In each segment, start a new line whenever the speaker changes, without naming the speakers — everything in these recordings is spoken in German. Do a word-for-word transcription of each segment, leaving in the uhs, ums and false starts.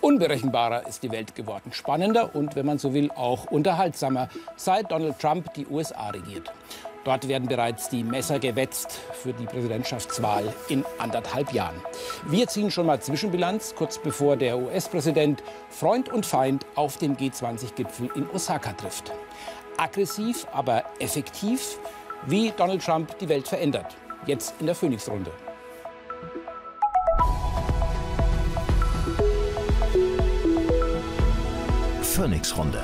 Unberechenbarer ist die Welt geworden, spannender und, wenn man so will, auch unterhaltsamer, seit Donald Trump die U S A regiert. Dort werden bereits die Messer gewetzt für die Präsidentschaftswahl in anderthalb Jahren. Wir ziehen schon mal Zwischenbilanz, kurz bevor der U S-Präsident Freund und Feind auf dem G zwanzig Gipfel in Osaka trifft. Aggressiv, aber effektiv, wie Donald Trump die Welt verändert. Jetzt in der Phoenix-Runde.
Phoenix-Runde.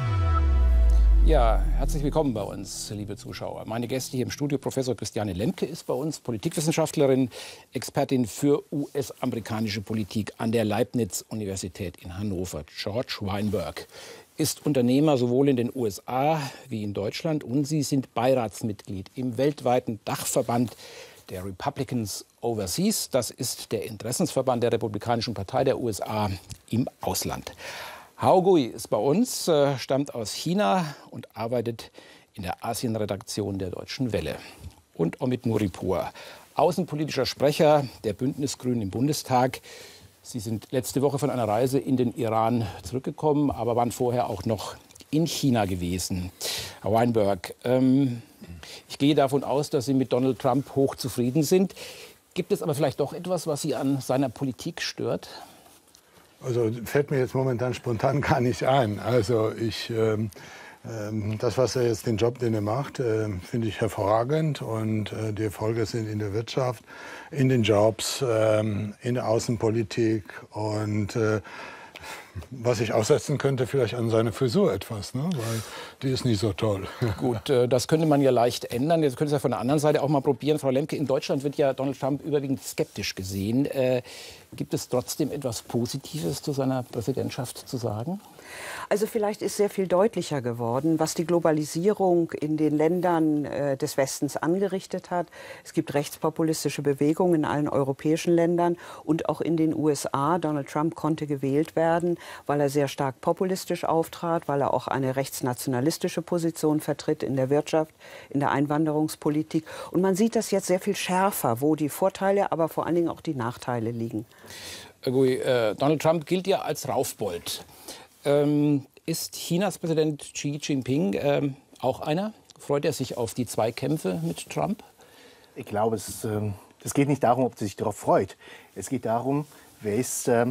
Ja, herzlich willkommen bei uns, liebe Zuschauer. Meine Gäste hier im Studio, Professor Christiane Lemke ist bei uns, Politikwissenschaftlerin, Expertin für U S-amerikanische Politik an der Leibniz-Universität in Hannover. George Weinberg ist Unternehmer sowohl in den U S A wie in Deutschland und Sie sind Beiratsmitglied im weltweiten Dachverband der Republicans Overseas. Das ist der Interessensverband der Republikanischen Partei der U S A im Ausland. Hao Gui ist bei uns, äh, stammt aus China und arbeitet in der Asienredaktion der Deutschen Welle. Und Omid Nuripur, außenpolitischer Sprecher der Bündnisgrünen im Bundestag. Sie sind letzte Woche von einer Reise in den Iran zurückgekommen, aber waren vorher auch noch in China gewesen. Herr Weinberg, ähm, ich gehe davon aus, dass Sie mit Donald Trump hochzufrieden sind. Gibt es aber vielleicht doch etwas, was Sie an seiner Politik stört?
Also fällt mir jetzt momentan spontan gar nicht ein. Also ich, ähm, ähm, das, was er jetzt, den Job, den er macht, äh, finde ich hervorragend. Und äh, die Erfolge sind in der Wirtschaft, in den Jobs, ähm, in der Außenpolitik. Und äh, was ich aussetzen könnte, vielleicht an seiner Frisur etwas, ne? Weil die ist nicht so toll.
Gut, äh, das könnte man ja leicht ändern. Jetzt könnte es ja von der anderen Seite auch mal probieren. Frau Lemke, in Deutschland wird ja Donald Trump überwiegend skeptisch gesehen. Äh, gibt es trotzdem etwas Positives zu seiner Präsidentschaft zu sagen?
Also vielleicht ist sehr viel deutlicher geworden, was die Globalisierung in den Ländern äh, des Westens angerichtet hat. Es gibt rechtspopulistische Bewegungen in allen europäischen Ländern und auch in den U S A. Donald Trump konnte gewählt werden, weil er sehr stark populistisch auftrat, weil er auch eine rechtsnationalistische Position vertritt in der Wirtschaft, in der Einwanderungspolitik. Und man sieht das jetzt sehr viel schärfer, wo die Vorteile, aber vor allen Dingen auch die Nachteile liegen.
Äh, Donald Trump gilt ja als Raufbold. Ähm, ist Chinas Präsident Xi Jinping ähm, auch einer? Freut er sich auf die Zweikämpfe mit Trump?
Ich glaube, es, äh, es geht nicht darum, ob er sich darauf freut. Es geht darum, wer ist äh,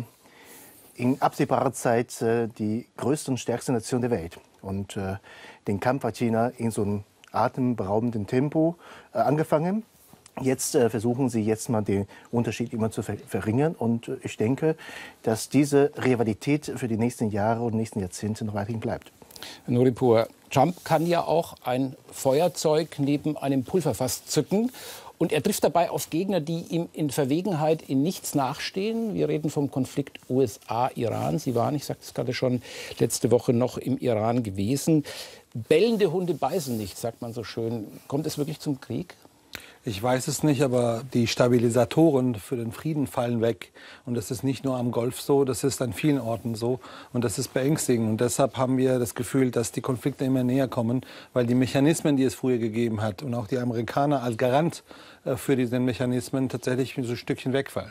in absehbarer Zeit äh, die größte und stärkste Nation der Welt. Und äh, den Kampf hat China in so einem atemberaubenden Tempo äh, angefangen. Jetzt äh, versuchen sie jetzt mal den Unterschied immer zu ver verringern. Und äh, ich denke, dass diese Rivalität für die nächsten Jahre und nächsten Jahrzehnte noch weiterhin bleibt.
Nuripur, Trump kann ja auch ein Feuerzeug neben einem Pulverfass zücken. Und er trifft dabei auf Gegner, die ihm in Verwegenheit in nichts nachstehen. Wir reden vom Konflikt U S A-Iran. Sie waren, ich sagte es gerade schon, letzte Woche noch im Iran gewesen. Bellende Hunde beißen nicht, sagt man so schön. Kommt es wirklich zum Krieg?
Ich weiß es nicht, aber die Stabilisatoren für den Frieden fallen weg. Und das ist nicht nur am Golf so, das ist an vielen Orten so. Und das ist beängstigend. Und deshalb haben wir das Gefühl, dass die Konflikte immer näher kommen, weil die Mechanismen, die es früher gegeben hat, und auch die Amerikaner als Garant für diese Mechanismen tatsächlich so ein Stückchen wegfallen.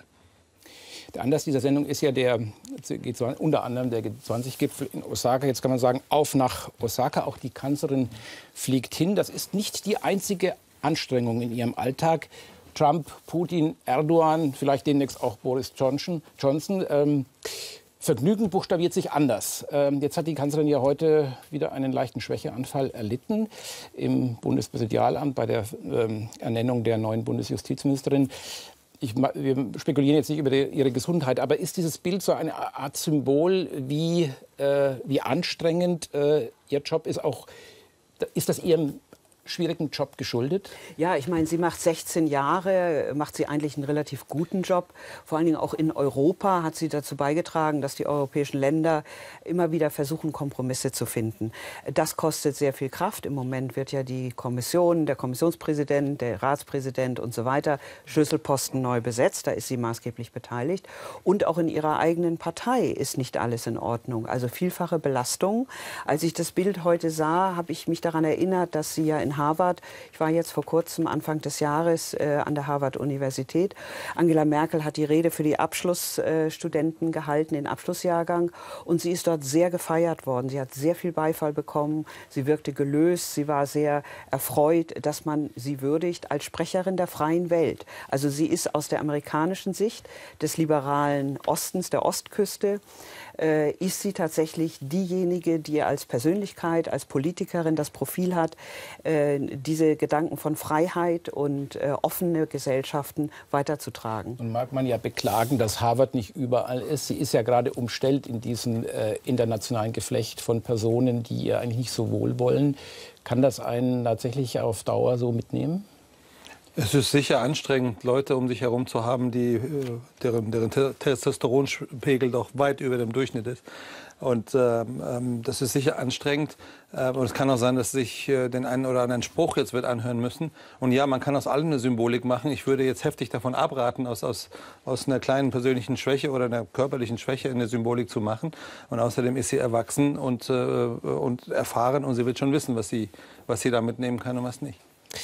Der Anlass dieser Sendung ist ja der, unter anderem der G zwanzig Gipfel in Osaka. Jetzt kann man sagen, auf nach Osaka. Auch die Kanzlerin fliegt hin. Das ist nicht die einzige Anstrengungen in ihrem Alltag. Trump, Putin, Erdogan, vielleicht demnächst auch Boris Johnson. Johnson ähm, Vergnügen buchstabiert sich anders. Ähm, jetzt hat die Kanzlerin ja heute wieder einen leichten Schwächeanfall erlitten im Bundespräsidialamt bei der ähm, Ernennung der neuen Bundesjustizministerin. Ich, wir spekulieren jetzt nicht über die, ihre Gesundheit, aber ist dieses Bild so eine Art Symbol, wie, äh, wie anstrengend äh, ihr Job ist? Auch, ist das ihrem schwierigen Job geschuldet?
Ja, ich meine, sie macht sechzehn Jahre, macht sie eigentlich einen relativ guten Job. Vor allen Dingen auch in Europa hat sie dazu beigetragen, dass die europäischen Länder immer wieder versuchen, Kompromisse zu finden. Das kostet sehr viel Kraft. Im Moment wird ja die Kommission, der Kommissionspräsident, der Ratspräsident und so weiter, Schlüsselposten neu besetzt. Da ist sie maßgeblich beteiligt. Und auch in ihrer eigenen Partei ist nicht alles in Ordnung. Also vielfache Belastung. Als ich das Bild heute sah, habe ich mich daran erinnert, dass sie ja in in Harvard. Ich war jetzt vor kurzem, Anfang des Jahres, äh, an der Harvard-Universität. Angela Merkel hat die Rede für die Abschlussstudenten äh, gehalten, den Abschlussjahrgang. Und sie ist dort sehr gefeiert worden. Sie hat sehr viel Beifall bekommen. Sie wirkte gelöst. Sie war sehr erfreut, dass man sie würdigt als Sprecherin der freien Welt. Also sie ist aus der amerikanischen Sicht des liberalen Ostens, der Ostküste, äh, ist sie tatsächlich diejenige, die als Persönlichkeit, als Politikerin das Profil hat, äh, diese Gedanken von Freiheit und äh, offene Gesellschaften weiterzutragen.
Und mag man ja beklagen, dass Harvard nicht überall ist. Sie ist ja gerade umstellt in diesem äh, internationalen Geflecht von Personen, die ihr eigentlich nicht so wohlwollen. Kann das einen tatsächlich auf Dauer so mitnehmen?
Es ist sicher anstrengend, Leute um sich herum zu haben, die, deren, deren Testosteronpegel doch weit über dem Durchschnitt ist. Und ähm, das ist sicher anstrengend. Äh, und es kann auch sein, dass sich äh, den einen oder anderen Spruch jetzt wird anhören müssen. Und ja, man kann aus allem eine Symbolik machen. Ich würde jetzt heftig davon abraten, aus, aus, aus einer kleinen persönlichen Schwäche oder einer körperlichen Schwäche eine Symbolik zu machen. Und außerdem ist sie erwachsen und, äh, und erfahren. Und sie wird schon wissen, was sie, was sie da mitnehmen kann und was nicht.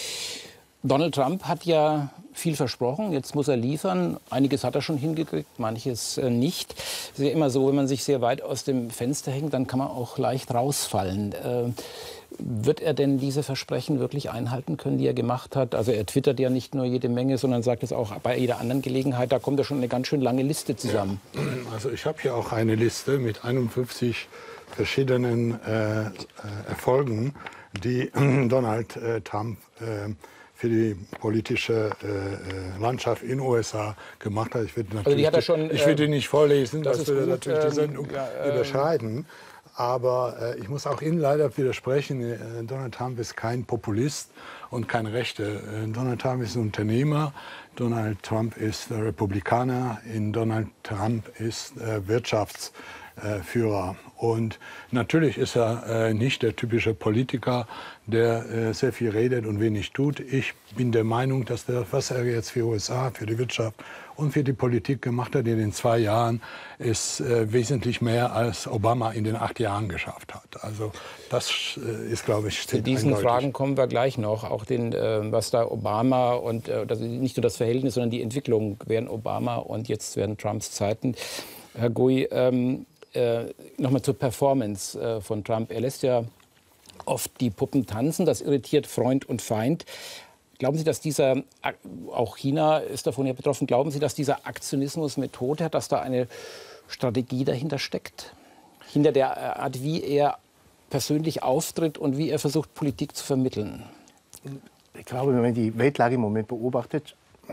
Donald Trump hat ja viel versprochen, jetzt muss er liefern. Einiges hat er schon hingekriegt, manches nicht. Es ist ja immer so, wenn man sich sehr weit aus dem Fenster hängt, dann kann man auch leicht rausfallen. Äh, wird er denn diese Versprechen wirklich einhalten können, die er gemacht hat? Also er twittert ja nicht nur jede Menge, sondern sagt es auch bei jeder anderen Gelegenheit. Da kommt ja schon eine ganz schön lange Liste zusammen.
Also ich habe hier auch eine Liste mit einundfünfzig verschiedenen äh, äh, Erfolgen, die Donald äh, Trump äh, für die politische äh, Landschaft in den U S A gemacht hat. Ich würde natürlich, also die hat er schon, ich würde die nicht vorlesen, das, das würde gut, natürlich ähm, die Sendung ja, ähm, überschreiten. Aber äh, ich muss auch Ihnen leider widersprechen, äh, Donald Trump ist kein Populist und kein Rechter. Äh, Donald Trump ist ein Unternehmer, Donald Trump ist äh, Republikaner, in Donald Trump ist äh, Wirtschafts Äh, Führer. Und natürlich ist er äh, nicht der typische Politiker, der äh, sehr viel redet und wenig tut. Ich bin der Meinung, dass der, was er jetzt für die U S A, für die Wirtschaft und für die Politik gemacht hat in den zwei Jahren, ist äh, wesentlich mehr als Obama in den acht Jahren geschafft hat. Also das äh, ist, glaube ich,
zu diesen eindeutig. Fragen kommen wir gleich noch. Auch den, äh, was da Obama und äh, das, nicht nur das Verhältnis, sondern die Entwicklung während Obama und jetzt während Trumps Zeiten. Herr Gouy, ähm, Äh, nochmal zur Performance äh, von Trump. Er lässt ja oft die Puppen tanzen. Das irritiert Freund und Feind. Glauben Sie, dass dieser, auch China ist davon ja betroffen, glauben Sie, dass dieser Aktionismus Methode hat, dass da eine Strategie dahinter steckt? Hinter der Art, wie er persönlich auftritt und wie er versucht, Politik zu vermitteln?
Ich glaube, wenn man die Weltlage im Moment beobachtet,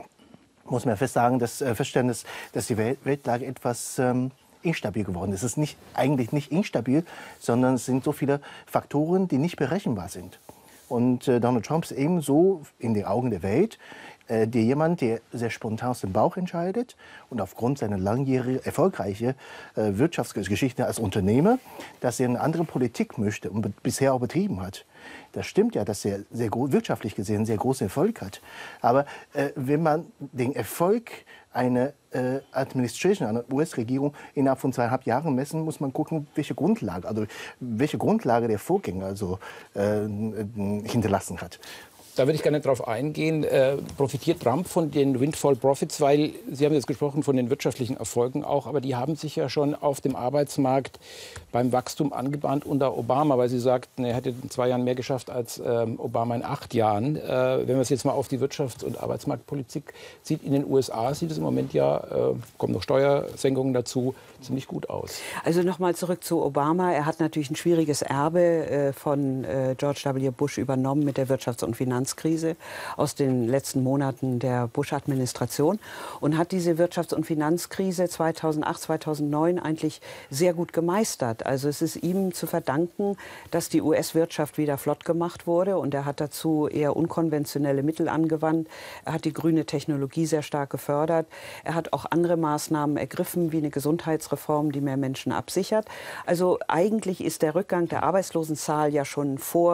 muss man fest sagen, das äh, Verständnis, dass die Welt Weltlage etwas ähm, instabil geworden ist. Es ist nicht, eigentlich nicht instabil, sondern es sind so viele Faktoren, die nicht berechenbar sind. Und äh, Donald Trump ist ebenso in den Augen der Welt äh, der jemand, der sehr spontan aus dem Bauch entscheidet und aufgrund seiner langjährigen, erfolgreichen äh, Wirtschaftsgeschichte als Unternehmer, dass er eine andere Politik möchte und bisher auch betrieben hat. Das stimmt ja, dass er sehr wirtschaftlich gesehen sehr großen Erfolg hat. Aber äh, wenn man den Erfolg einer äh, Administration, einer U S-Regierung innerhalb von zweieinhalb Jahren messen, muss man gucken, welche Grundlage, also welche Grundlage der Vorgänger also, äh, hinterlassen hat.
Da würde ich gerne darauf eingehen. Äh, profitiert Trump von den Windfall Profits? Weil Sie haben jetzt gesprochen von den wirtschaftlichen Erfolgen auch, aber die haben sich ja schon auf dem Arbeitsmarkt beim Wachstum angebahnt unter Obama, weil Sie sagten, er hätte in zwei Jahren mehr geschafft als ähm, Obama in acht Jahren. Äh, wenn man es jetzt mal auf die Wirtschafts- und Arbeitsmarktpolitik sieht, in den U S A sieht es im Moment ja, äh, kommen noch Steuersenkungen dazu, ziemlich gut aus.
Also nochmal zurück zu Obama. Er hat natürlich ein schwieriges Erbe äh, von äh, George W. Bush übernommen mit der Wirtschafts- und Finanzkrise aus den letzten Monaten der Bush-Administration und hat diese Wirtschafts- und Finanzkrise zweitausendacht, zweitausendneun eigentlich sehr gut gemeistert. Also es ist ihm zu verdanken, dass die U S-Wirtschaft wieder flott gemacht wurde und er hat dazu eher unkonventionelle Mittel angewandt. Er hat die grüne Technologie sehr stark gefördert. Er hat auch andere Maßnahmen ergriffen, wie eine Gesundheitsreform, die mehr Menschen absichert. Also eigentlich ist der Rückgang der Arbeitslosenzahl ja schon vor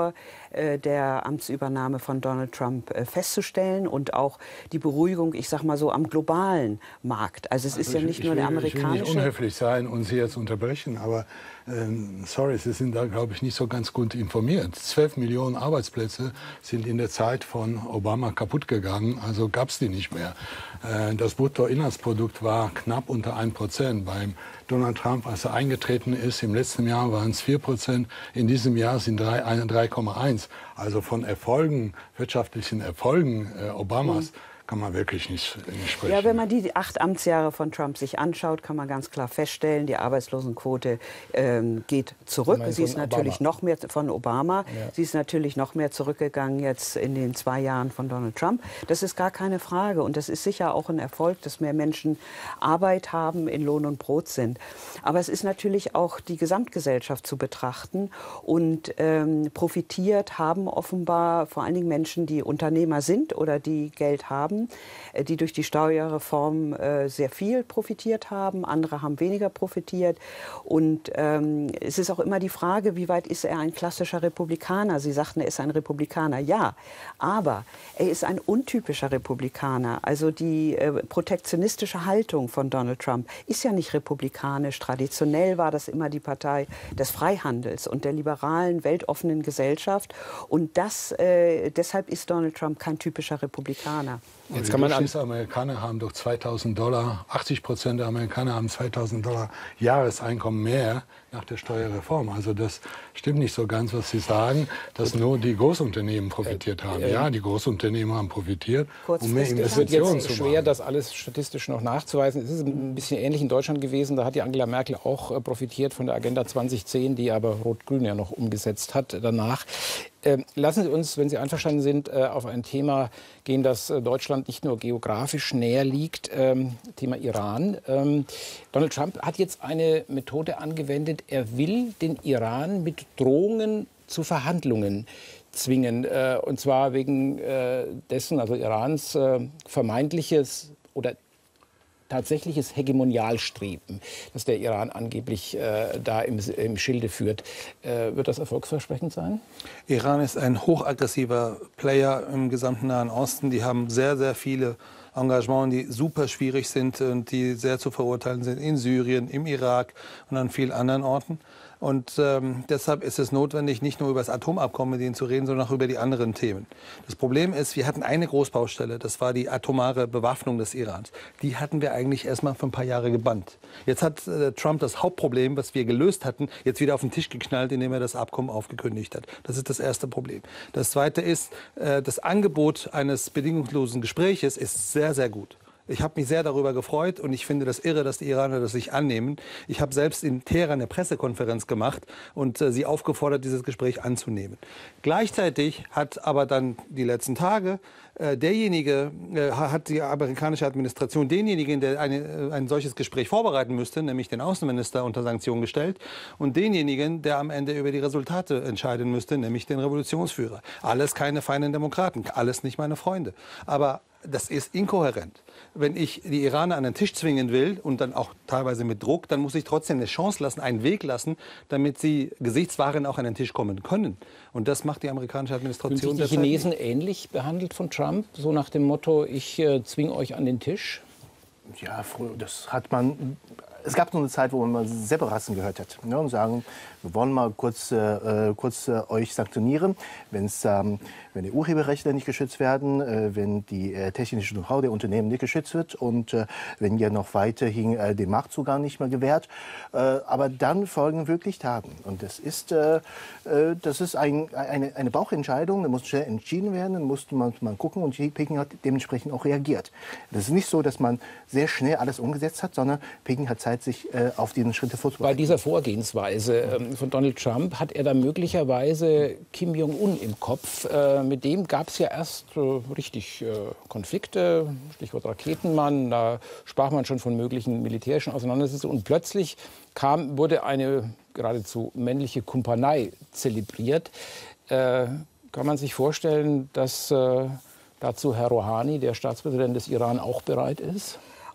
äh, der Amtsübernahme von Donald Trump äh, festzustellen und auch die Beruhigung, ich sag mal so, am globalen Markt. Also es
also
ist ja
ich,
nicht
ich
nur
will,
der amerikanische...
Ich will nicht unhöflich sein und Sie jetzt unterbrechen, aber ähm, sorry, Sie sind da, glaube ich, nicht so ganz gut informiert. Zwölf Millionen Arbeitsplätze sind in der Zeit von Obama kaputt gegangen, also gab es die nicht mehr. Äh, das Bruttoinlandsprodukt war knapp unter ein Prozent. Beim Donald Trump, als er eingetreten ist, im letzten Jahr waren es vier Prozent, in diesem Jahr sind drei Komma eins. Also von Erfolgen, wirtschaftlichen Erfolgen äh, Obamas, mhm. kann man wirklich nicht, nicht sprechen.
Ja, wenn man die acht Amtsjahre von Trump sich anschaut, kann man ganz klar feststellen, die Arbeitslosenquote ähm, geht zurück. Sie ist natürlich Obama. noch mehr von Obama. Ja. Sie ist natürlich noch mehr zurückgegangen jetzt in den zwei Jahren von Donald Trump. Das ist gar keine Frage. Und das ist sicher auch ein Erfolg, dass mehr Menschen Arbeit haben, in Lohn und Brot sind. Aber es ist natürlich auch die Gesamtgesellschaft zu betrachten. Und ähm, profitiert haben offenbar vor allen Dingen Menschen, die Unternehmer sind oder die Geld haben, die durch die Steuerreform äh, sehr viel profitiert haben. Andere haben weniger profitiert. Und ähm, es ist auch immer die Frage, wie weit ist er ein klassischer Republikaner? Sie sagten, er ist ein Republikaner. Ja, aber er ist ein untypischer Republikaner. Also die äh, protektionistische Haltung von Donald Trump ist ja nicht republikanisch. Traditionell war das immer die Partei des Freihandels und der liberalen, weltoffenen Gesellschaft. Und das, äh, deshalb ist Donald Trump kein typischer Republikaner.
Jetzt kann man die Amerikaner haben doch zweitausend Dollar, achtzig Prozent der Amerikaner haben zweitausend Dollar Jahreseinkommen mehr nach der Steuerreform. Also das stimmt nicht so ganz, was Sie sagen, dass nur die Großunternehmen profitiert haben. Ja, die Großunternehmen haben profitiert, um mehr Investitionen zu machen.
Es wird jetzt schwer, das alles statistisch noch nachzuweisen. Es ist ein bisschen ähnlich in Deutschland gewesen. Da hat die Angela Merkel auch profitiert von der Agenda zwanzig zehn, die aber Rot-Grün ja noch umgesetzt hat danach. Ähm, lassen Sie uns, wenn Sie einverstanden sind, äh, auf ein Thema gehen, das äh, Deutschland nicht nur geografisch näher liegt, ähm, Thema Iran. Ähm, Donald Trump hat jetzt eine Methode angewendet. Er will den Iran mit Drohungen zu Verhandlungen zwingen. Äh, und zwar wegen äh, dessen, also Irans äh, vermeintliches oder tatsächliches Hegemonialstreben, das der Iran angeblich äh, da im, im Schilde führt. Äh, wird das erfolgsversprechend sein?
Iran ist ein hochaggressiver Player im gesamten Nahen Osten. Die haben sehr, sehr viele Engagements, die super schwierig sind und die sehr zu verurteilen sind in Syrien, im Irak und an vielen anderen Orten. Und ähm, deshalb ist es notwendig, nicht nur über das Atomabkommen mit ihnen zu reden, sondern auch über die anderen Themen. Das Problem ist, wir hatten eine Großbaustelle, das war die atomare Bewaffnung des Irans. Die hatten wir eigentlich erst mal für ein paar Jahre gebannt. Jetzt hat äh, Trump das Hauptproblem, was wir gelöst hatten, jetzt wieder auf den Tisch geknallt, indem er das Abkommen aufgekündigt hat. Das ist das erste Problem. Das zweite ist, äh, das Angebot eines bedingungslosen Gespräches ist sehr, sehr gut. Ich habe mich sehr darüber gefreut und ich finde das irre, dass die Iraner das sich annehmen. Ich habe selbst in Teheran eine Pressekonferenz gemacht und äh, sie aufgefordert, dieses Gespräch anzunehmen. Gleichzeitig hat aber dann die letzten Tage äh, derjenige, äh, hat die amerikanische Administration denjenigen, der eine, äh, ein solches Gespräch vorbereiten müsste, nämlich den Außenminister, unter Sanktionen gestellt und denjenigen, der am Ende über die Resultate entscheiden müsste, nämlich den Revolutionsführer. Alles keine feinen Demokraten, alles nicht meine Freunde. Aber das ist inkohärent. Wenn ich die Iraner an den Tisch zwingen will und dann auch teilweise mit Druck, dann muss ich trotzdem eine Chance lassen, einen Weg lassen, damit sie gesichtswahrend auch an den Tisch kommen können. Und das macht die amerikanische Administration.
Sind die Chinesen ähnlich behandelt von Trump? So nach dem Motto, ich äh, zwinge euch an den Tisch?
Ja, das hat man. Es gab noch eine Zeit, wo man mal Separatisten gehört hat, ne, und sagen, wir wollen mal kurz, äh, kurz äh, euch sanktionieren, wenn's, ähm, wenn die Urheberrechte nicht geschützt werden, äh, wenn die äh, technische Know-how der Unternehmen nicht geschützt wird und äh, wenn ja noch weiterhin äh, den Marktzugang nicht mehr gewährt. Äh, aber dann folgen wirklich Taten. Und das ist, äh, äh, das ist ein, eine, eine Bauchentscheidung, da muss schnell entschieden werden, dann musste man mal gucken und Peking hat dementsprechend auch reagiert. Das ist nicht so, dass man sehr schnell alles umgesetzt hat, sondern Peking hat Zeit, sich äh, auf diesen Schritte vorzubereiten.
Bei dieser Vorgehensweise ähm, von Donald Trump hat er da möglicherweise Kim Jong-un im Kopf. Äh, mit dem gab es ja erst äh, richtig äh, Konflikte, Stichwort Raketenmann, da sprach man schon von möglichen militärischen Auseinandersetzungen. Und plötzlich kam, wurde eine geradezu männliche Kumpanei zelebriert. Äh, kann man sich vorstellen, dass äh, dazu Herr Rouhani, der Staatspräsident des Iran, auch bereit ist?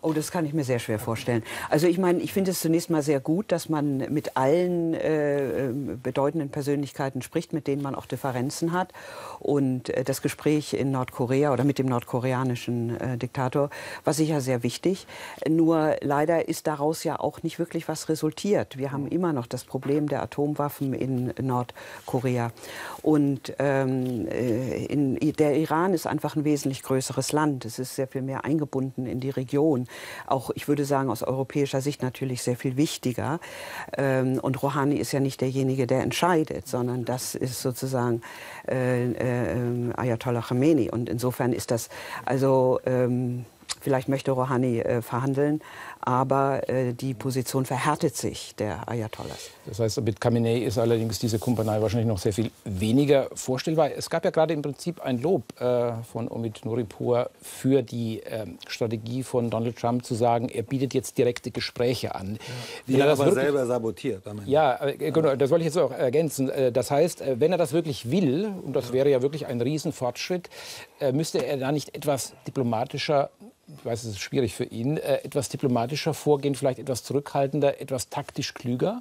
Oh, das kann ich mir sehr schwer vorstellen. Also ich meine, ich finde es zunächst mal sehr gut, dass man mit allen äh, bedeutenden Persönlichkeiten spricht, mit denen man auch Differenzen hat. Und äh, das Gespräch in Nordkorea oder mit dem nordkoreanischen äh, Diktator war sicher sehr wichtig. Nur leider ist daraus ja auch nicht wirklich was resultiert. Wir haben immer noch das Problem der Atomwaffen in Nordkorea. Und ähm, in, der Iran ist einfach ein wesentlich größeres Land. Es ist sehr viel mehr eingebunden in die Region. Auch, ich würde sagen, aus europäischer Sicht natürlich sehr viel wichtiger. Ähm, und Rouhani ist ja nicht derjenige, der entscheidet, sondern das ist sozusagen äh, äh, Ayatollah Khamenei. Und insofern ist das, also ähm, vielleicht möchte Rouhani äh, verhandeln, aber äh, die Position verhärtet sich der Ayatollahs.
Das heißt, mit Khamenei ist allerdings diese Kumpanei wahrscheinlich noch sehr viel weniger vorstellbar. Es gab ja gerade im Prinzip ein Lob äh, von Omid Nuripur für die äh, Strategie von Donald Trump zu sagen, er bietet jetzt direkte Gespräche an.
Ja, die er aber wirklich selber sabotiert.
Ja, äh, genau, das wollte ich jetzt auch ergänzen. Äh, das heißt, äh, wenn er das wirklich will, und das wäre ja wirklich ein Riesenfortschritt, äh, müsste er da nicht etwas diplomatischer, ich weiß, es ist schwierig für ihn, äh, etwas diplomatischer vorgehen, vielleicht etwas zurückhaltender, etwas taktisch klüger?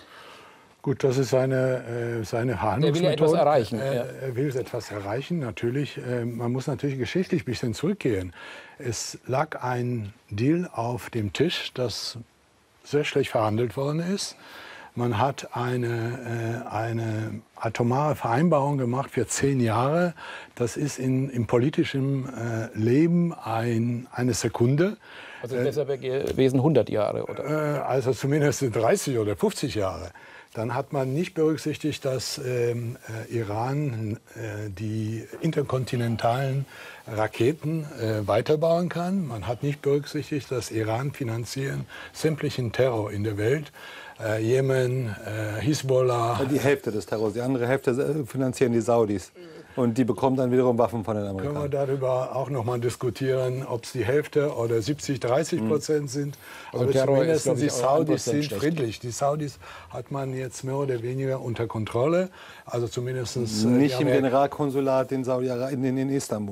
Gut, das ist seine, äh, seine Verhandlungsmethode.
Er will ja etwas erreichen.
Er,
ja.
er will etwas erreichen, natürlich. Äh, man muss natürlich geschichtlich ein bisschen zurückgehen. Es lag ein Deal auf dem Tisch, das sehr schlecht verhandelt worden ist. Man hat eine, äh, eine atomare Vereinbarung gemacht für zehn Jahre. Das ist in, im politischen äh, Leben ein, eine Sekunde.
Also äh, besser gewesen hundert Jahre, oder?
Äh, also zumindest dreißig oder fünfzig Jahre. Dann hat man nicht berücksichtigt, dass ähm, äh, Iran äh, die interkontinentalen Raketen äh, weiterbauen kann. Man hat nicht berücksichtigt, dass Iran finanzieren sämtlichen Terror in der Welt. Äh, Jemen, äh, Hisbollah.
Die Hälfte des Terrors, die andere Hälfte finanzieren die Saudis. Und die bekommen dann wiederum Waffen von den Amerikanern.
Können wir darüber auch noch mal diskutieren, ob es die Hälfte oder siebzig, dreißig Prozent mhm. sind.
Also
aber
Terror
zumindest
ist,
die
ich,
Saudis sind
schlecht.
friedlich. Die Saudis hat man jetzt mehr oder weniger unter Kontrolle. Also zumindest
nicht im Generalkonsulat in, Saudi in, in Istanbul.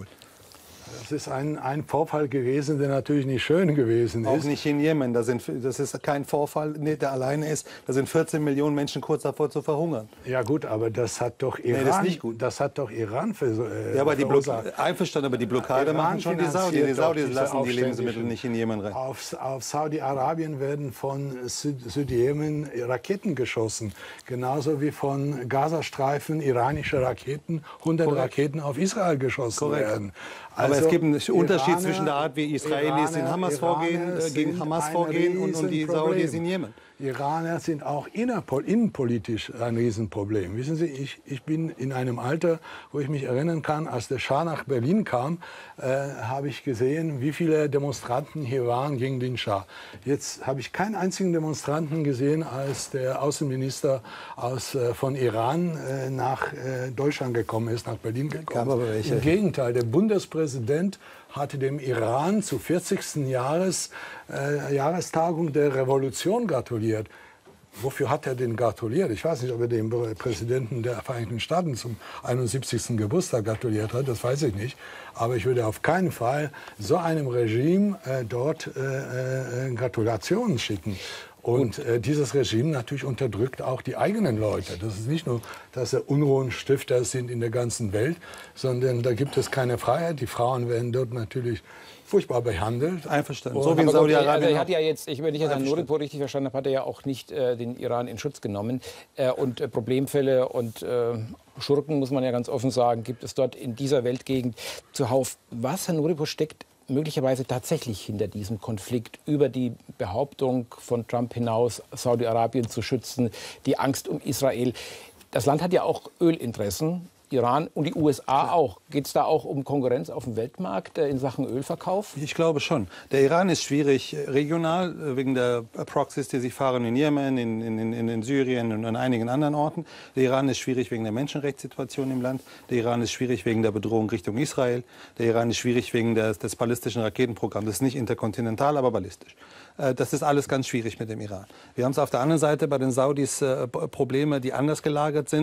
Das ist ein, ein Vorfall gewesen, der natürlich nicht schön gewesen ist.
Auch nicht in Jemen. Das, sind, das ist kein Vorfall, der alleine ist. Da sind vierzehn Millionen Menschen kurz davor zu verhungern.
Ja gut, aber das hat doch Iran,
nee, das ist nicht gut.
Das hat doch Iran für, äh,
ja, aber die einverstanden, aber die Blockade Iran machen schon die Saudis. Die Saudis lassen die Lebensmittel nicht in Jemen rein.
Auf, auf Saudi-Arabien werden von Südjemen Raketen geschossen. Genauso wie von Gazastreifen iranische Raketen, hundert Korrekt. Raketen auf Israel geschossen
Korrekt.
werden.
Also aber es gibt einen Unterschied Iraner, zwischen der Art, wie Israelis in Hamas vorgehen, äh, gegen Hamas vorgehen und, und die Saudis in Jemen.
Iraner sind auch innenpolitisch ein Riesenproblem. Wissen Sie, ich, ich bin in einem Alter, wo ich mich erinnern kann, als der Schah nach Berlin kam, äh, habe ich gesehen, wie viele Demonstranten hier waren gegen den Schah. Jetzt habe ich keinen einzigen Demonstranten gesehen, als der Außenminister aus, äh, von Iran äh, nach äh, Deutschland gekommen ist, nach Berlin gekommen
aber welche?
Im Gegenteil, der Bundespräsident hatte dem Iran zur vierzigsten Jahres, äh, Jahrestagung der Revolution gratuliert. Wofür hat er denn gratuliert? Ich weiß nicht, ob er dem Präsidenten der Vereinigten Staaten zum einundsiebzigsten Geburtstag gratuliert hat, das weiß ich nicht. Aber ich würde auf keinen Fall so einem Regime äh, dort äh, äh, Gratulationen schicken. Und äh, dieses Regime natürlich unterdrückt auch die eigenen Leute. Das ist nicht nur, dass sie Unruhenstifter sind in der ganzen Welt, sondern da gibt es keine Freiheit. Die Frauen werden dort natürlich furchtbar behandelt.
Einverstanden.
So wie in Saudi-Arabien. Also er hat ja jetzt, ich, wenn ich jetzt an Nuripur richtig verstanden habe, hat er ja auch nicht äh, den Iran in Schutz genommen. Äh, und äh, Problemfälle und äh, Schurken, muss man ja ganz offen sagen, gibt es dort in dieser Weltgegend zuhauf. Was, Herr Nuripur, steckt möglicherweise tatsächlich hinter diesem Konflikt über die Behauptung von Trump hinaus, Saudi-Arabien zu schützen, die Angst um Israel? Das Land hat ja auch Ölinteressen, Iran und die U S A auch. Geht es da auch um Konkurrenz auf dem Weltmarkt in Sachen Ölverkauf?
Ich glaube schon. Der Iran ist schwierig regional, wegen der Proxys, die sich fahren in Jemen, in, in, in, in Syrien und an einigen anderen Orten. Der Iran ist schwierig wegen der Menschenrechtssituation im Land. Der Iran ist schwierig wegen der Bedrohung Richtung Israel. Der Iran ist schwierig wegen des, des ballistischen Raketenprogramms. Das ist nicht interkontinental, aber ballistisch. Das ist alles ganz schwierig mit dem Iran. Wir haben es auf der anderen Seite bei den Saudis äh, Probleme, die anders gelagert sind.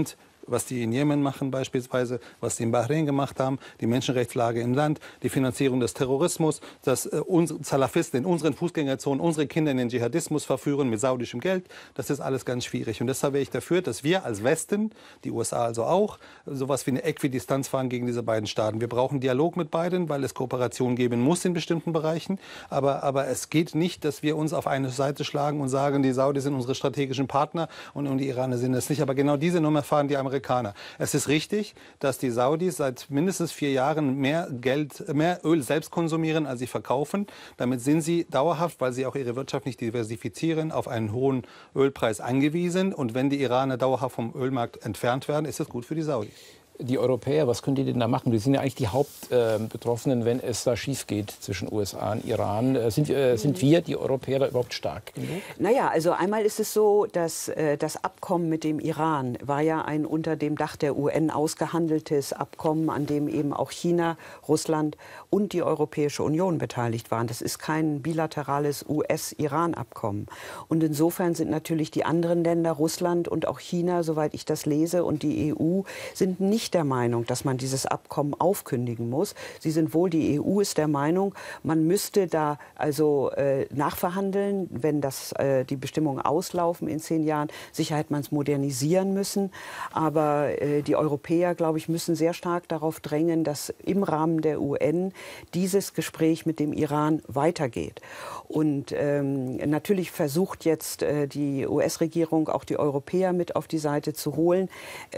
was die in Jemen machen beispielsweise, was die in Bahrain gemacht haben, die Menschenrechtslage im Land, die Finanzierung des Terrorismus, dass äh, unsere Salafisten in unseren Fußgängerzonen unsere Kinder in den Dschihadismus verführen mit saudischem Geld. Das ist alles ganz schwierig. Und deshalb wäre ich dafür, dass wir als Westen, die U S A also auch, sowas wie eine Äquidistanz fahren gegen diese beiden Staaten. Wir brauchen Dialog mit beiden, weil es Kooperation geben muss in bestimmten Bereichen. Aber, aber es geht nicht, dass wir uns auf eine Seite schlagen und sagen, die Saudis sind unsere strategischen Partner und, und die Iraner sind es nicht. Aber genau diese Nummer fahren die Amerikaner. Es ist richtig, dass die Saudis seit mindestens vier Jahren mehr Geld, mehr Öl selbst konsumieren, als sie verkaufen. Damit sind sie dauerhaft, weil sie auch ihre Wirtschaft nicht diversifizieren, auf einen hohen Ölpreis angewiesen. Und wenn die Iraner dauerhaft vom Ölmarkt entfernt werden, ist das gut für die Saudis.
Die Europäer, was können die denn da machen? Die sind ja eigentlich die Hauptbetroffenen, äh, wenn es da schief geht zwischen U S A und Iran. Äh, sind, äh, sind wir, die Europäer, da überhaupt stark genug?
Naja, also einmal ist es so, dass äh, das Abkommen mit dem Iran war ja ein unter dem Dach der U N ausgehandeltes Abkommen, an dem eben auch China, Russland und die Europäische Union beteiligt waren. Das ist kein bilaterales U S-Iran-Abkommen. Und insofern sind natürlich die anderen Länder, Russland und auch China, soweit ich das lese, und die E U, sind nicht der Meinung, dass man dieses Abkommen aufkündigen muss. Sie sind wohl, die E U ist der Meinung, man müsste da also äh, nachverhandeln, wenn das, äh, die Bestimmungen auslaufen in zehn Jahren. Sicher hätte man es modernisieren müssen. Aber äh, die Europäer, glaube ich, müssen sehr stark darauf drängen, dass im Rahmen der U N dieses Gespräch mit dem Iran weitergeht. Und ähm, natürlich versucht jetzt äh, die U S-Regierung auch die Europäer mit auf die Seite zu holen.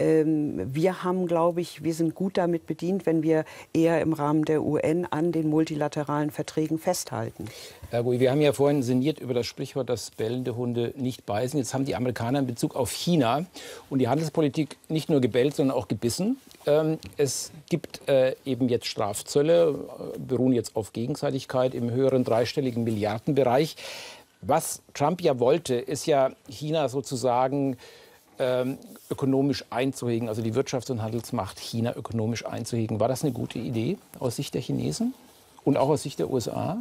Ähm, wir haben, glaube ich, wir sind gut damit bedient, wenn wir eher im Rahmen der U N an den multilateralen Verträgen festhalten.
Herr Gui, wir haben ja vorhin sinniert über das Sprichwort, dass bellende Hunde nicht beißen. Jetzt haben die Amerikaner in Bezug auf China und die Handelspolitik nicht nur gebellt, sondern auch gebissen. Ähm, es gibt äh, eben jetzt Strafzölle, äh, beruhen jetzt auf Gegenseitigkeit im höheren dreistelligen Milliardenbereich. Was Trump ja wollte, ist ja China sozusagen ähm, ökonomisch einzuhegen, also die Wirtschafts- und Handelsmacht China ökonomisch einzuhegen. War das eine gute Idee aus Sicht der Chinesen und auch aus Sicht der U S A?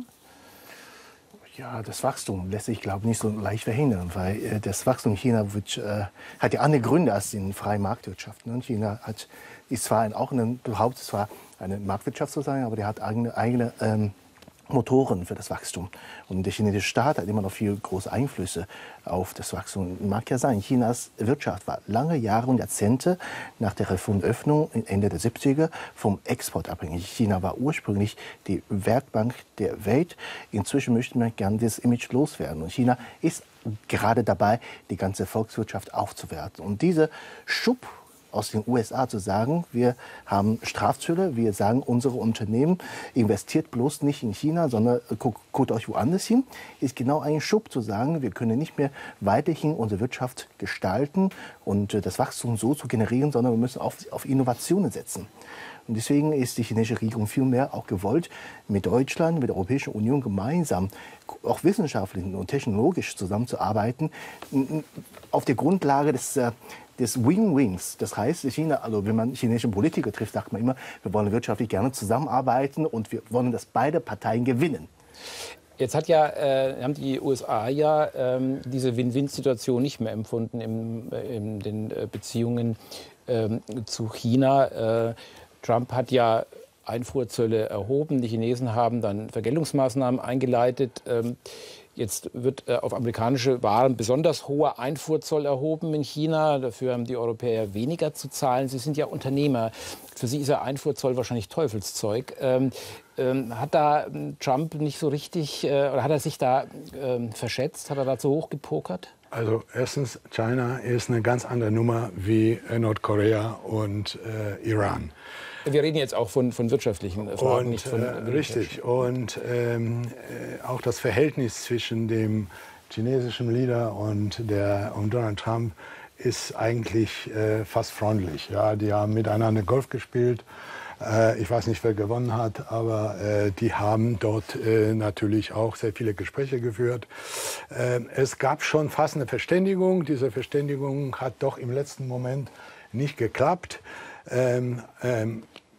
Ja, das Wachstum lässt sich, glaube ich, nicht so leicht verhindern, weil äh, das Wachstum in China wird, äh, hat ja andere Gründe als in freien Marktwirtschaft. Ne? China hat, ist zwar ein, auch eine, behauptet zwar eine Marktwirtschaft zu sein, aber der hat eigene, eigene ähm, Motoren für das Wachstum. Und der chinesische Staat hat immer noch viel große Einflüsse auf das Wachstum. Mag ja sein, Chinas Wirtschaft war lange Jahre und Jahrzehnte nach der Reformöffnung Ende der siebziger vom Export abhängig. China war ursprünglich die Werkbank der Welt. Inzwischen möchte man gerne dieses Image loswerden. Und China ist gerade dabei, die ganze Volkswirtschaft aufzuwerten. Und dieser Schub aus den U S A zu sagen, wir haben Strafzölle, wir sagen, unsere Unternehmen investiert bloß nicht in China, sondern guckt, guckt euch woanders hin, ist genau ein Schub zu sagen, wir können nicht mehr weiterhin unsere Wirtschaft gestalten und das Wachstum so zu generieren, sondern wir müssen auf, auf Innovationen setzen. Und deswegen ist die chinesische Regierung vielmehr auch gewollt, mit Deutschland, mit der Europäischen Union gemeinsam auch wissenschaftlich und technologisch zusammenzuarbeiten, auf der Grundlage des des Win-Wins. Das heißt, China, also wenn man chinesische Politiker trifft, sagt man immer, wir wollen wirtschaftlich gerne zusammenarbeiten und wir wollen, dass beide Parteien gewinnen.
Jetzt hat ja, äh, haben die U S A ja ähm, diese Win-Win-Situation nicht mehr empfunden im, äh, in den äh, Beziehungen äh, zu China. Äh, Trump hat ja Einfuhrzölle erhoben. Die Chinesen haben dann Vergeltungsmaßnahmen eingeleitet. Ähm, Jetzt wird äh, auf amerikanische Waren besonders hoher Einfuhrzoll erhoben in China. Dafür haben die Europäer weniger zu zahlen. Sie sind ja Unternehmer. Für Sie ist der Einfuhrzoll wahrscheinlich Teufelszeug. Ähm, ähm, hat da ähm, Trump nicht so richtig, äh, oder hat er sich da ähm, verschätzt? Hat er da zu hoch gepokert?
Also erstens, China ist eine ganz andere Nummer wie äh, Nordkorea und äh, Iran.
Wir reden jetzt auch von, von wirtschaftlichen Fragen,
und,
nicht von...
Äh, richtig. Und ähm, äh, auch das Verhältnis zwischen dem chinesischen Leader und, der, und Donald Trump ist eigentlich äh, fast freundlich. Ja, die haben miteinander Golf gespielt. Äh, ich weiß nicht, wer gewonnen hat, aber äh, die haben dort äh, natürlich auch sehr viele Gespräche geführt. Äh, es gab schon fast eine Verständigung. Diese Verständigung hat doch im letzten Moment nicht geklappt. Ähm, ähm,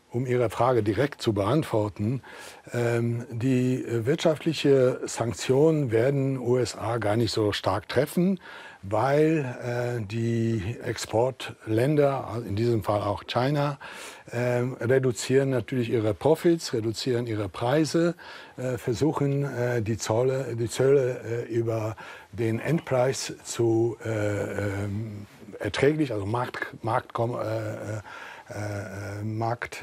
um Ihre Frage direkt zu beantworten, ähm, die wirtschaftliche Sanktionen werden U S A gar nicht so stark treffen, weil äh, die Exportländer, in diesem Fall auch China, äh, reduzieren natürlich ihre Profits, reduzieren ihre Preise, äh, versuchen äh, die Zolle, die Zölle äh, über den Endpreis zu äh, äh, erträglich, also Markt, Markt, äh, Äh, Markt